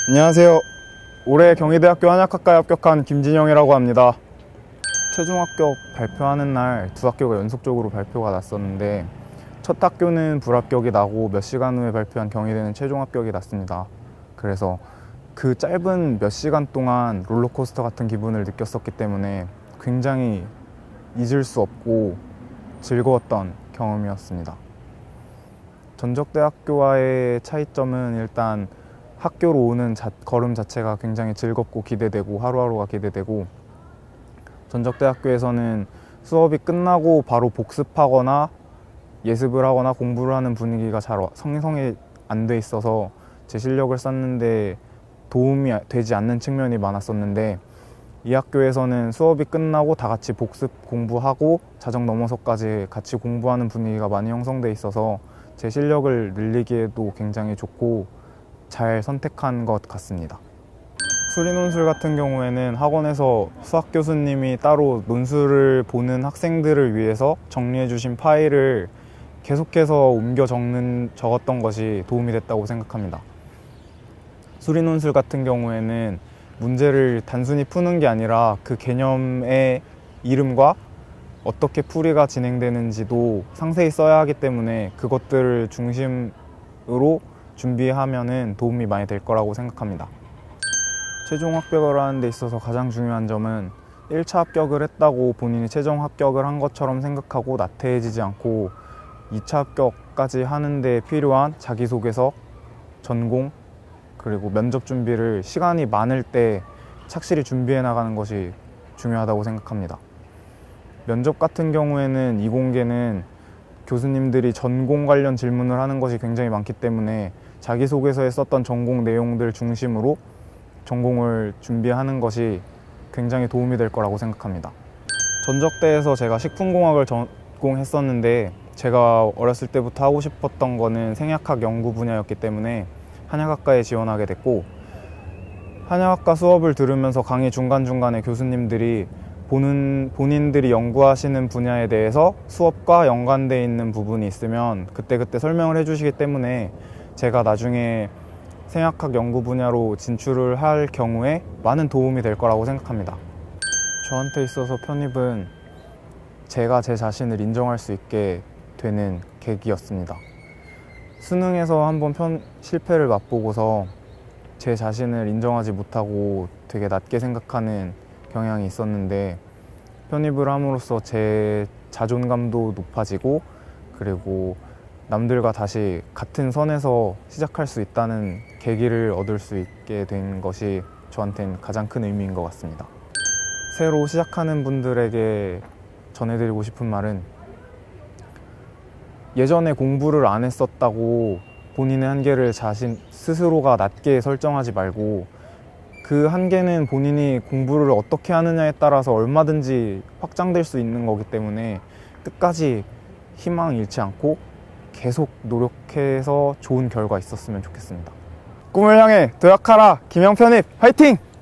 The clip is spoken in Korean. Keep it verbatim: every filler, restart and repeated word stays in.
안녕하세요. 올해 경희대학교 한약학과에 합격한 김진영이라고 합니다. 최종 합격 발표하는 날 두 학교가 연속적으로 발표가 났었는데 첫 학교는 불합격이 나고 몇 시간 후에 발표한 경희대는 최종 합격이 났습니다. 그래서 그 짧은 몇 시간 동안 롤러코스터 같은 기분을 느꼈었기 때문에 굉장히 잊을 수 없고 즐거웠던 경험이었습니다. 전적대학교와의 차이점은 일단 학교로 오는 자, 걸음 자체가 굉장히 즐겁고 기대되고 하루하루가 기대되고, 전적대학교에서는 수업이 끝나고 바로 복습하거나 예습을 하거나 공부를 하는 분위기가 잘 성성이 안 돼 있어서 제 실력을 쌓는데 도움이 되지 않는 측면이 많았었는데, 이 학교에서는 수업이 끝나고 다 같이 복습 공부하고 자정 넘어서까지 같이 공부하는 분위기가 많이 형성돼 있어서 제 실력을 늘리기에도 굉장히 좋고 잘 선택한 것 같습니다. 수리논술 같은 경우에는 학원에서 수학 교수님이 따로 논술을 보는 학생들을 위해서 정리해 주신 파일을 계속해서 옮겨 적는, 적었던 것이 도움이 됐다고 생각합니다. 수리논술 같은 경우에는 문제를 단순히 푸는 게 아니라 그 개념의 이름과 어떻게 풀이가 진행되는지도 상세히 써야 하기 때문에 그것들을 중심으로 준비하면은 도움이 많이 될 거라고 생각합니다. 최종 합격을 하는 데 있어서 가장 중요한 점은 일 차 합격을 했다고 본인이 최종 합격을 한 것처럼 생각하고 나태해지지 않고 이 차 합격까지 하는 데 필요한 자기소개서, 전공, 그리고 면접 준비를 시간이 많을 때 착실히 준비해 나가는 것이 중요하다고 생각합니다. 면접 같은 경우에는 이공계는 교수님들이 전공 관련 질문을 하는 것이 굉장히 많기 때문에 자기소개서에 썼던 전공 내용들 중심으로 전공을 준비하는 것이 굉장히 도움이 될 거라고 생각합니다. 전적대에서 제가 식품공학을 전공했었는데 제가 어렸을 때부터 하고 싶었던 거는 생약학 연구 분야였기 때문에 한약학과에 지원하게 됐고, 한약학과 수업을 들으면서 강의 중간중간에 교수님들이 보는, 본인들이 연구하시는 분야에 대해서 수업과 연관되어 있는 부분이 있으면 그때그때 설명을 해주시기 때문에 제가 나중에 생약학 연구 분야로 진출을 할 경우에 많은 도움이 될 거라고 생각합니다. 저한테 있어서 편입은 제가 제 자신을 인정할 수 있게 되는 계기였습니다. 수능에서 한번 편, 실패를 맛보고서 제 자신을 인정하지 못하고 되게 낮게 생각하는 경향이 있었는데, 편입을 함으로써 제 자존감도 높아지고 그리고 남들과 다시 같은 선에서 시작할 수 있다는 계기를 얻을 수 있게 된 것이 저한테는 가장 큰 의미인 것 같습니다. 새로 시작하는 분들에게 전해드리고 싶은 말은, 예전에 공부를 안 했었다고 본인의 한계를 자신 스스로가 낮게 설정하지 말고, 그 한계는 본인이 공부를 어떻게 하느냐에 따라서 얼마든지 확장될 수 있는 거기 때문에 끝까지 희망 잃지 않고 계속 노력해서 좋은 결과 있었으면 좋겠습니다. 꿈을 향해 도약하라! 김영 편입 화이팅!